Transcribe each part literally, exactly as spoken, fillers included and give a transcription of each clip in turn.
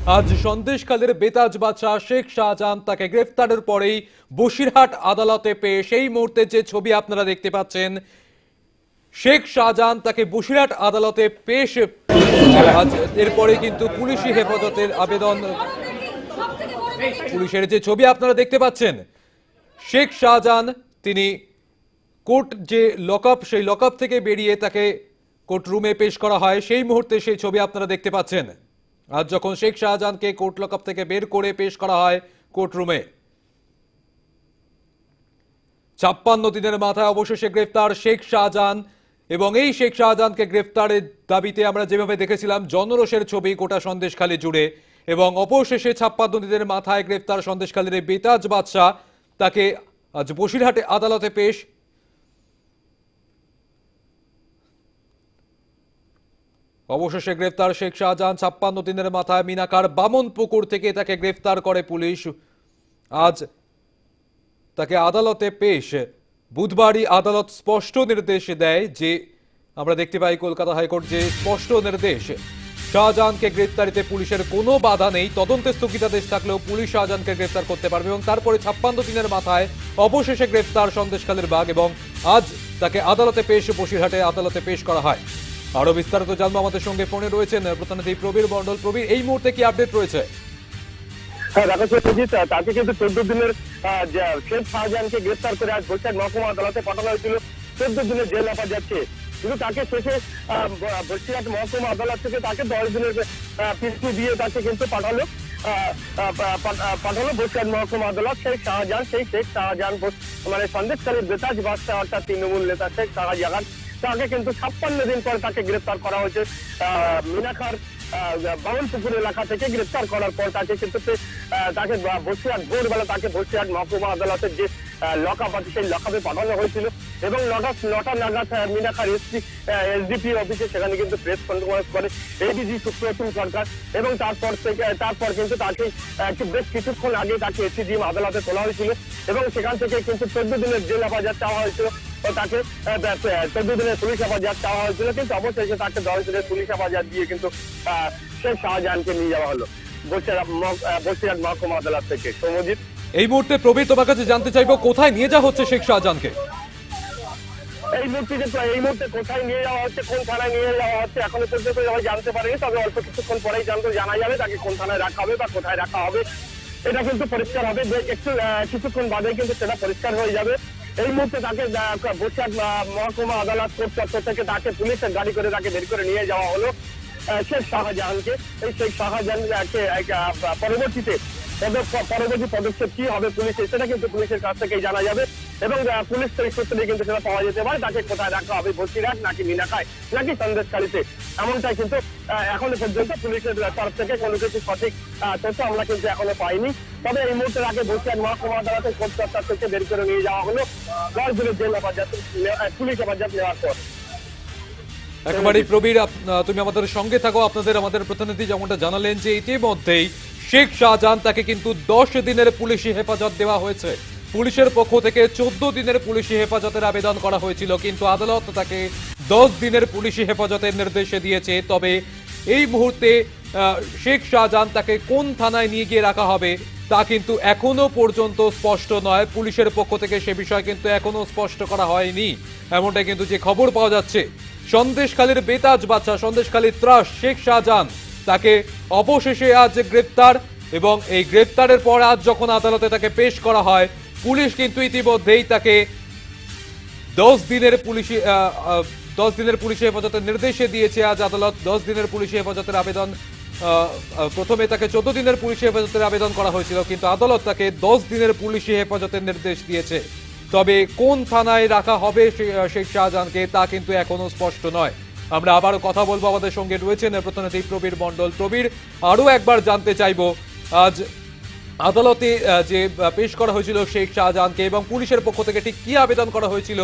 আজ সন্দেশখালীর বেতাজ বাদশা শেখ শাহজাহান তাকে গ্রেফতারের পরেই বসিরহাট আদালতে পেয়ে সেই মুহূর্তে যে ছবি আপনারা দেখতে পাচ্ছেন, শেখ শাহজাহান তাকে বসিরহাট আদালতে পেশ। এরপরে কিন্তু পুলিশি হেফাজতের আবেদন, পুলিশের যে ছবি আপনারা দেখতে পাচ্ছেন, শেখ শাহজাহান তিনি কোর্ট যে লকআপ সেই লকআপ থেকে বেরিয়ে তাকে কোর্ট রুমে পেশ করা হয়, সেই মুহূর্তে সেই ছবি আপনারা দেখতে পাচ্ছেন। আজ যখন শেখ শাহজাহানকে কোর্ট লকআপ থেকে বের করে পেশ করা হয় কোর্ট রুমে, ছাপ্পান্ন দিনের মাথায় অবশেষে গ্রেফতার শেখ শাহজাহান। এবং এই শেখ শাহজাহানকে গ্রেফতারের দাবিতে আমরা যেভাবে দেখেছিলাম জনরোষের ছবি গোটা সন্দেশখালী জুড়ে, এবং অবশেষে ছাপ্পান্ন দিনের মাথায় গ্রেফতার সন্দেশখালীর বেতাজ বাদশা, তাকে আজ বসিরহাটে আদালতে পেশ। অবশেষে গ্রেফতার শেখ শাহজাহান, ছাপ্পান্ন দিনের মাথায় মিনাকার বামনপুকুর থেকে তাকে গ্রেফতার করে পুলিশ। আজ তাকে আদালতে পেশ। বুধবারই আদালত স্পষ্ট নির্দেশ দেয়, যে আমরা দেখতে পাই কলকাতা হাইকোর্ট যে স্পষ্ট নির্দেশ, শাহজাহানকে গ্রেফতারিতে পুলিশের কোনো বাধা নেই। তদন্তে স্থগিতাদেশ থাকলেও পুলিশ শাহজাহানকে গ্রেফতার করতে পারবে, এবং তারপরে ছাপ্পান্ন দিনের মাথায় অবশেষে গ্রেফতার সন্দেশখালীর বাঘ, এবং আজ তাকে আদালতে পেশ, বসিরহাটে আদালতে পেশ করা হয়। আরো বিস্তারিত জানবো, আমাদের সঙ্গে ফোনে রয়েছেন প্রতিনিধি প্রবীর মণ্ডল। প্রবীর, এই মুহূর্তে কি আপডেট রয়েছে? হ্যাঁ, দেখা যাচ্ছে তাকে কিন্তু চোদ্দ দিনের শেখ শাহজাহানকে গ্রেফতার করে আজ বসিরহাট মহকুমা আদালতে পাঠানো হয়েছিল। চোদ্দ দিনের জেল হেফাজত যাচ্ছে, কিন্তু তাকে শেষে বসিরহাট মহকুমা আদালত থেকে তাকে দশ দিনের পিসি দিয়ে তাকে কিন্তু পাঠালো পাঠালো বসিরহাট মহকুমা আদালত। শেখ শাহজাহান, সেই শেখ শাহজাহান মানে সন্দেশখালীর বেতাজ বাদশা অর্থাৎ তৃণমূল নেতা শেখ শাহজাহান, তাকে কিন্তু ছাপ্পান্ন দিন পরে তাকে গ্রেফতার করা হয়েছে। মিনাখার বামনপুকুর এলাকা থেকে গ্রেফতার করার পর তাকে কিন্তু তাকে বসিরহাট ভোরবেলা তাকে বসিরহাট মহকুমা আদালতের যে লকআপ আছে সেই লকআপে পাঠানো হয়েছিল, এবং নটা নটা নাগাদ মিনাখার এসপি এসডিপি অফিসে সেখানে কিন্তু প্রেস কনফারেন্স করে এডিজি সুপ্রতিম সরকার, এবং তারপর থেকে তারপর কিন্তু তাকে বেশ কিছুক্ষণ আগে তাকে এসিজিএম আদালতে তোলা হয়েছিল, এবং সেখান থেকে কিন্তু চোদ্দ দিনের জেল হেফাজত চাওয়া হয়েছিল। তাকে চোদ্দ দিনের পুলিশ হেফাজত চাওয়া হয়েছিল, কিন্তু অবশেষে তাকে দশ দিনের পুলিশ হেফাজত দিয়ে কিন্তু শেখ শাহজাহানকে নিয়ে যাওয়া হলো বসিরহাট মহকুমা আদালত থেকে। সৌমজিৎ, এই মুহূর্তে প্রবীর তোমার কাছে জানতে চাইবো, কোথায় নিয়ে যাওয়া হচ্ছে শেখ শাহজাহানকে? এই মুহূর্তে এই মুহূর্তে কোথায় নিয়ে যাওয়া হচ্ছে, কোন থানায় নিয়ে যাওয়া হচ্ছে এখনো পর্যন্ত সবাই জানতে পারেনি, তবে অল্প কিছুক্ষণ পরেই জানতে জানা যাবে তাকে কোন থানায় রাখা হবে বা কোথায় রাখা হবে। এটা কিন্তু পরিষ্কার হবে, একটু কিছুক্ষণ বাদে কিন্তু সেটা পরিষ্কার হয়ে যাবে। এই মুহূর্তে তাকে বসিরহাট মহকুমা আদালত কোর্ট চত্বর থেকে তাকে পুলিশের গাড়ি করে তাকে বের করে নিয়ে যাওয়া হলো শেখ শাহজাহানকে। এই শেখ শাহজাহানকে পরবর্তীতে পরবর্তী পদক্ষেপ কি হবে পুলিশের, সেটা কিন্তু পুলিশের কাছ থেকেই জানা যাবে, এবং পুলিশ সূত্রে কিন্তু সেটা পাওয়া যেতে পারে তাকে কোথায় রাখা হবে, বসিরহাট নাকি মিনাখায় নাকি সন্দেশখালীতে। এমনটাই কিন্তু এখনো পর্যন্ত পুলিশের তরফ থেকে কোনো কিছু সঠিক তথ্য আমরা কিন্তু এখনো পাইনি। তবে এই মুহূর্তে তাকে বসিরহাট মহকুমা আদালতের কোর্ট চত্বর থেকে বের করে নিয়ে যাওয়া হলো দশ দিনের জেল হেফাজত পুলিশ হেফাজত নেওয়ার পর। একেবারেই প্রবীর, তুমি আমাদের সঙ্গে থাকো। আপনাদের আমাদের প্রতিনিধি যেমনটা জানালেন যে ইতিমধ্যেই শেখ শাহজাহান তাকে কিন্তু দশ দিনের পুলিশি হেফাজত দেওয়া হয়েছে। পুলিশের পক্ষ থেকে চোদ্দ দিনের পুলিশি হেফাজতের আবেদন করা হয়েছিল, কিন্তু আদালত তাকে দশ দিনের পুলিশি হেফাজতের নির্দেশ দিয়েছে। তবে এই মুহূর্তে শেখ শাহজাহান তাকে কোন থানায় নিয়ে গিয়ে রাখা হবে তা কিন্তু এখনো পর্যন্ত স্পষ্ট নয়। পুলিশের পক্ষ থেকে সে বিষয় কিন্তু এখনো স্পষ্ট করা হয়নি, এমনটাই কিন্তু যে খবর পাওয়া যাচ্ছে। সন্দেশখালীর বেতাজ বাদশা, সন্দেশখালীর ত্রাস শেখ শাহজাহান, তাকে অবশেষে আজ গ্রেফতার, এবং এই গ্রেফতারের পর আজ যখন আদালতে তাকে পেশ করা হয়, পুলিশ কিন্তু ইতিমধ্যেই তাকে দশ দিনের পুলিশি দশ দিনের পুলিশি হেফাজতের নির্দেশে দিয়েছে। আজ আদালত দশ দিনের পুলিশি হেফাজতের আবেদন, প্রথমে তাকে চোদ্দ দিনের পুলিশি হেফাজতের আবেদন করা হয়েছিল, কিন্তু আদালত তাকে দশ দিনের পুলিশি হেফাজতের নির্দেশ দিয়েছে। তবে কোন থানায় রাখা হবে শেখ শাহজাহানকে তা কিন্তু এখনো স্পষ্ট নয়। আমরা আবারও কথা বলবো, আমাদের সঙ্গে রয়েছেন প্রতিনিধি প্রবীর মণ্ডল। প্রবীর, আরো একবার জানতে চাইবো, আজ আদালতে যে পেশ করা হয়েছিল শেখ শাহজাহানকে, এবং পুলিশের পক্ষ থেকে ঠিক কি আবেদন করা হয়েছিল?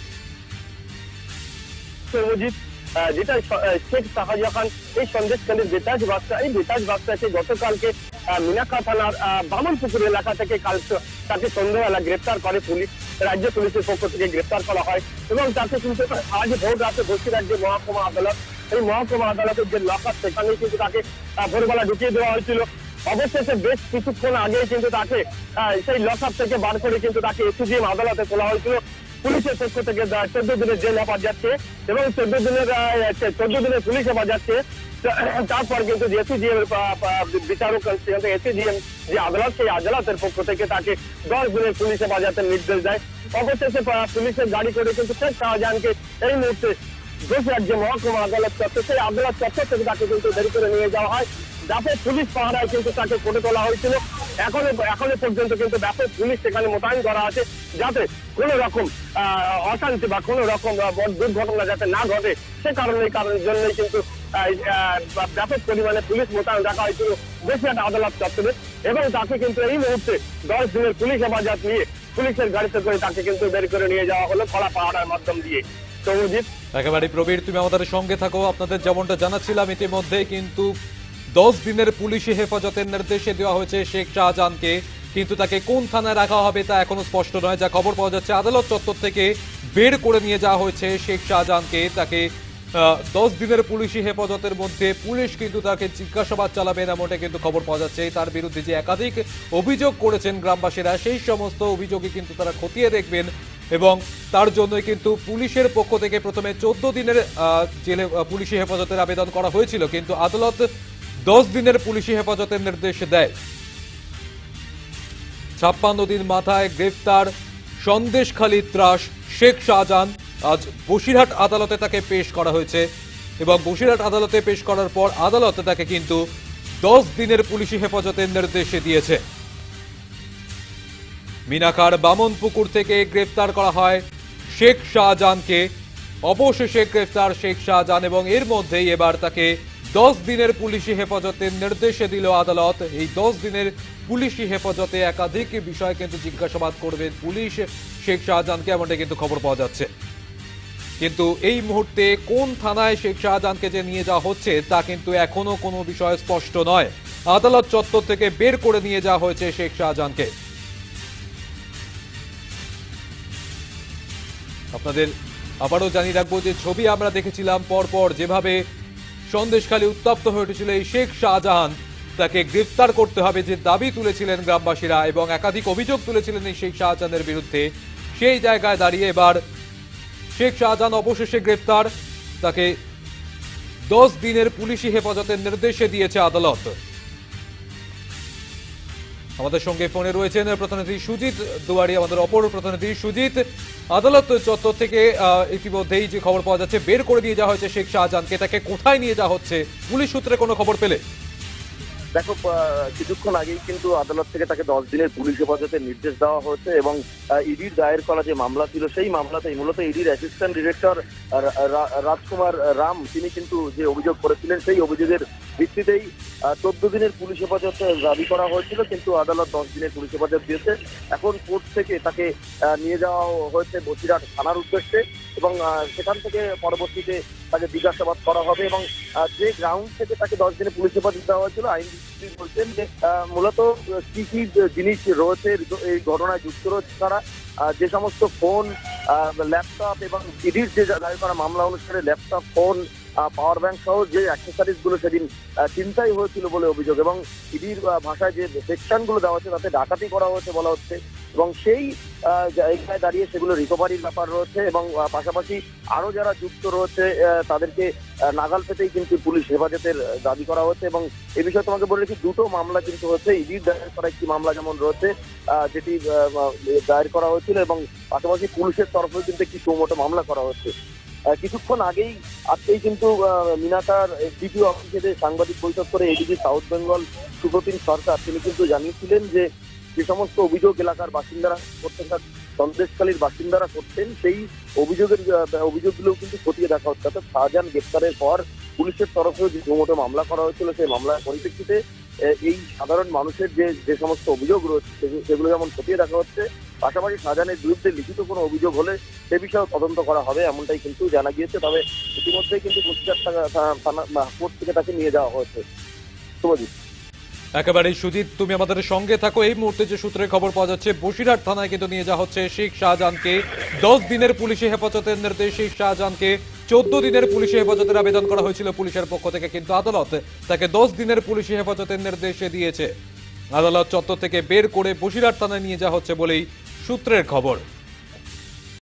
যেটা শেখ শাহজাহান এই সন্দেশখালীর বেতাজ বাদশা, এই বেতাজ বাদশাকে গতকালকে মিনাখা থানার বামনপুকুর এলাকা থেকে কাল তাকে সন্ধ্যাবেলা গ্রেপ্তার করে পুলিশ, রাজ্য পুলিশের পক্ষ থেকে গ্রেপ্তার করা হয়, এবং তাকে কিন্তু আজ ভোর রাতে বসিরহাট যে মহকুমা আদালত এই মহকুমা আদালতের যে লকার সেখানেই কিন্তু তাকে আহ, ভোরবেলা ঢুকিয়ে দেওয়া হয়েছিল। অবশেষে বেশ কিছুক্ষণ আগেই কিন্তু তাকে আহ, সেই লকআপ থেকে বার করে কিন্তু তাকে এসিজিএম আদালতে তোলা হয়েছিল। পুলিশের পক্ষ থেকে চোদ্দ দিনের জেল হেফাজত যাচ্ছে এবং চোদ্দ দিনের চোদ্দ দিনের পুলিশ হেফাজত যাচ্ছে। তারপর কিন্তু এসিজিএম বিচারক এসিজিএম যে আদালত, সেই আদালতের পক্ষ থেকে তাকে দশ দিনের পুলিশ হেফাজতের নির্দেশ দেয়। অবশেষে পুলিশের গাড়ি করে কিন্তু শেখ শাহজাহানকে এই মুহূর্তে বসিরহাট যে মহকুমা আদালত চত্বর, সেই আদালত চত্বর থেকে তাকে কিন্তু দেরি করে নিয়ে যাওয়া হয়। ব্যাপক পুলিশ পাহারায় কিন্তু তাকে কোর্টে তোলা হয়েছিল। এখনো এখনো পর্যন্ত কিন্তু ব্যাপক পুলিশ সেখানে মোতায়েন করা আছে, যাতে কোনো রকম আহ অশান্তি বা কোনো রকম দুর্ঘটনা যাতে না ঘটে, সে কারণে এই কারণের জন্যই কিন্তু ব্যাপক পরিমাণে পুলিশ মোতায়েন রাখা হয়েছিল বসিরহাট আদালত চত্বরে। এবং তাকে কিন্তু এই মুহূর্তে দশ দিনের পুলিশ হেফাজত নিয়ে পুলিশের গাড়িতে করে তাকে কিন্তু বের করে নিয়ে যাওয়া হলো কড়া পাহারার মাধ্যম দিয়ে। সৌজিৎ, একেবারে প্রবীর, তুমি আমাদের সঙ্গে থাকো। আপনাদের যেমনটা জানাচ্ছিলাম, ইতিমধ্যে কিন্তু দশ দিনের পুলিশি হেফাজতের নির্দেশে দেওয়া হয়েছে শেখ শাহজাহানকে, কিন্তু তাকে কোন থানায় রাখা হবে তা এখনো স্পষ্ট নয়। যা খবর পাওয়া যাচ্ছে, আদালত চত্বর থেকে বের করে নিয়ে যাওয়া হয়েছে শেখ শাহজাহানকে। তাকে দশ দিনের পুলিশি হেফাজতের মধ্যে পুলিশ কিন্তু তাকে জিজ্ঞাসাবাদ চালাবেন, এমনটা কিন্তু খবর পাওয়া যাচ্ছে। তার বিরুদ্ধে যে একাধিক অভিযোগ করেছেন গ্রামবাসীরা, সেই সমস্ত অভিযোগে কিন্তু তারা খতিয়ে দেখবেন এবং তার জন্যই কিন্তু পুলিশের পক্ষ থেকে প্রথমে চোদ্দ দিনের জেলে পুলিশি হেফাজতের আবেদন করা হয়েছিল, কিন্তু আদালত দশ দিনের পুলিশি হেফাজতের নির্দেশ দেয়। ছাপ্পান্ন দিন মাথায় গ্রেফতার সন্দেশখালী ত্রাস শেখ শাহজাহান। আজ বসিরহাট আদালতে তাকে পেশ করা হয়েছে এবং বসিরহাট আদালতে পেশ করার পর আদালত তাকে কিন্তু দশ দিনের পুলিশি হেফাজতের নির্দেশ দিয়েছে। মিনাখার বামনপুকুর থেকে গ্রেফতার করা হয় শেখ শাহজাহানকে। অবশেষে গ্রেফতার শেখ শাহজাহান এবং এর মধ্যেই এবার তাকে দশ দিনের পুলিশি হেফাজতের নির্দেশে দিল আদালত। এই দশ দিনের পুলিশি হেফাজতে একাধিক বিষয় কিন্তু জিজ্ঞাসাবাদ করবে পুলিশ শেখ শাহজাহানকে, এমনটা কিন্তু খবর পাওয়া যাচ্ছে। কিন্তু এই মুহূর্তে কোন থানায় শেখ শাহজাহানকে যে নিয়ে যাওয়া হচ্ছে তা কিন্তু এখনো কোনো বিষয় স্পষ্ট নয়। আদালত চত্বর থেকে বের করে নিয়ে যাওয়া হয়েছে শেখ শাহজাহানকে। আপনাদের আবারও জানিয়ে রাখবো যে ছবি আমরা দেখেছিলাম পরপর, যেভাবে সন্দেশখালী উত্তপ্ত হয়ে উঠেছিল এই শেখ শাহজাহান, তাকে গ্রেফতার করতে হবে যে দাবি তুলেছিলেন গ্রামবাসীরা এবং একাধিক অভিযোগ তুলেছিলেন এই শেখ শাহজাহানের বিরুদ্ধে। সেই জায়গায় দাঁড়িয়ে এবার শেখ শাহজাহান অবশেষে গ্রেফতার। তাকে দশ দিনের পুলিশি হেফাজতের নির্দেশে দিয়েছে আদালত। আমাদের সঙ্গে ফোনে রয়েছেন প্রতিনিধি সুজিত দুয়ারি, আমাদের অপর প্রতিনিধি। সুজিত, আদালত চত্বর থেকে ইতিমধ্যেই যে খবর পাওয়া যাচ্ছে বের করে নিয়ে যাওয়া হয়েছে শেখ শাহজাহানকে, তাকে কোথায় নিয়ে যাওয়া হচ্ছে পুলিশ সূত্রে কোনো খবর পেলে? দেখো, কিছুক্ষণ আগেই কিন্তু আদালত থেকে তাকে দশ দিনের পুলিশ হেফাজতের নির্দেশ দেওয়া হয়েছে এবং ইডির দায়ের করা যে মামলা ছিল সেই মামলাতেই মূলত ইডির অ্যাসিস্ট্যান্ট ডিরেক্টর রাজকুমার রাম তিনি কিন্তু যে অভিযোগ করেছিলেন সেই অভিযোগের ভিত্তিতেই চোদ্দ দিনের পুলিশ হেফাজত দাবি করা হয়েছিল, কিন্তু আদালত দশ দিনের পুলিশ হেফাজত দিয়েছে। এখন কোর্ট থেকে তাকে নিয়ে যাওয়া হয়েছে বসিরহাট থানার উদ্দেশ্যে এবং সেখান থেকে পরবর্তীতে তাকে জিজ্ঞাসাবাদ করা হবে। এবং যে গ্রাউন্ড থেকে তাকে দশ দিনের পুলিশ হেফাজত দেওয়া হয়েছিল, আইনজীবী বলছেন যে মূলত কি কি জিনিস রয়েছে এই ঘটনায় যুক্ত রয়েছে তারা, যে সমস্ত ফোন, ল্যাপটপ এবং ইডির যে দায়ের করা মামলা অনুসারে ল্যাপটপ, ফোন, পাওয়ার ব্যাংক সহ যে অ্যাক্সেসরিজ গুলো সেদিন চিন্তাই হয়েছিল বলে অভিযোগ এবং ইডির ভাষায় যে সেকশন গুলো দেওয়া হচ্ছে তাতে ডাকাতি করা হয়েছে বলা হচ্ছে এবং সেই জায়গায় দাঁড়িয়ে সেগুলো রিকভারির ব্যাপার রয়েছে এবং পাশাপাশি আরো যারা যুক্ত রয়েছে তাদেরকে নাগাল পেতেই কিন্তু পুলিশ হেফাজতের দাবি করা হচ্ছে। এবং এ বিষয়ে তোমাকে বলে রেখি, দুটো মামলা কিন্তু হচ্ছে। ইডির দায়ের করা একটি মামলা যেমন রয়েছে যেটি দায়ের করা হয়েছিল এবং পাশাপাশি পুলিশের তরফেও কিন্তু একটি সুমোটো মামলা করা হচ্ছে। কিছুক্ষণ আগেই আজকেই কিন্তু মিনাকার ডিপিও অফিসে যে সাংবাদিক বৈঠক করে এডিজি সাউথ বেঙ্গল সুপ্রতিম সরকার তিনি কিন্তু জানিয়েছিলেন যে যে সমস্ত অভিযোগ এলাকার বাসিন্দারা করতেন, সন্দেশখালীর বাসিন্দারা করতেন, সেই অভিযোগের অভিযোগগুলো কিন্তু খতিয়ে দেখা হচ্ছে। অর্থাৎ শাহজাহান গ্রেপ্তারের পর পুলিশের তরফেও যে সুমোটো মামলা করা হয়েছিল সেই মামলার পরিপ্রেক্ষিতে এই সাধারণ মানুষের যে যে সমস্ত অভিযোগ রয়েছে সেগুলো যেমন খতিয়ে দেখা হচ্ছে, পাশাপাশি শাহজাহানের বিরুদ্ধে লিখিত কোনো অভিযোগ হলে সে বিষয়েও তদন্ত করা হবে, এমনটাই কিন্তু জানা গিয়েছে। তবে ইতিমধ্যেই কিন্তু বসিরহাট থানা কোর্ট থেকে তাকে নিয়ে যাওয়া হয়েছে। শুভজিৎ, একেবারে সুজিত, তুমি আমাদের সঙ্গে থাকো। এই মুহূর্তে যে সূত্রে খবর পাওয়া যাচ্ছে বসিরহাট থানায় কিন্তু নিয়ে যাওয়া হচ্ছে শেখ শাহজাহানকে। দশ দিনের পুলিশি হেফাজতের নির্দেশ শেখ শাহজাহানকে চোদ্দ দিনের পুলিশি হেফাজতের আবেদন করা হয়েছিল পুলিশের পক্ষ থেকে, কিন্তু আদালত তাকে দশ দিনের পুলিশি হেফাজতের নির্দেশ দিয়েছে। আদালত চত্বর থেকে বের করে বসিরহাট থানায় নিয়ে যাওয়া হচ্ছে বলেই সূত্রের খবর।